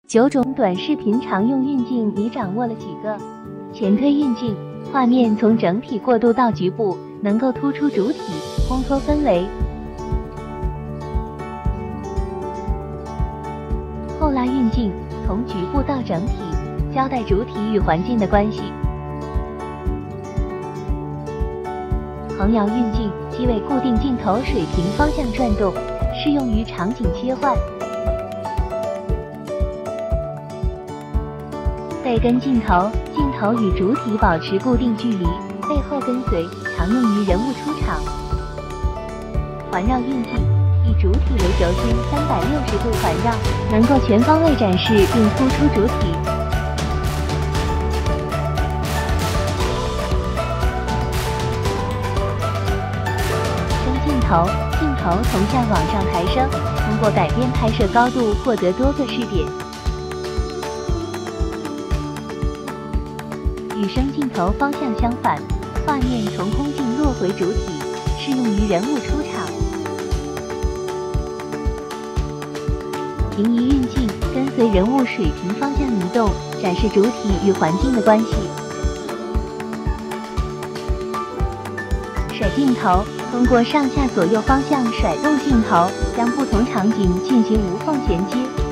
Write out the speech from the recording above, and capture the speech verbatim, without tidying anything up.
九种短视频常用运镜，你掌握了几个？前推运镜，画面从整体过渡到局部，能够突出主体，烘托氛围。后拉运镜，从局部到整体，交代主体与环境的关系。横摇运镜，即为固定镜头水平方向转动，适用于场景切换。背跟镜头，镜头与主体保持固定距离，背后跟随，常用于人物出场。环绕运镜，以主体为轴心，三百六十度环绕，能够全方位展示并突出主体。升镜头，镜头从下往上抬升，通过改变拍摄高度，获得多个视点。与升镜头方向相反，画面从空镜落回主体，适用于人物出场。平移运镜，跟随人物水平方向移动，展示主体与环境的关系。甩镜头，通过上下左右方向甩动镜头，将不同场景进行无缝衔接。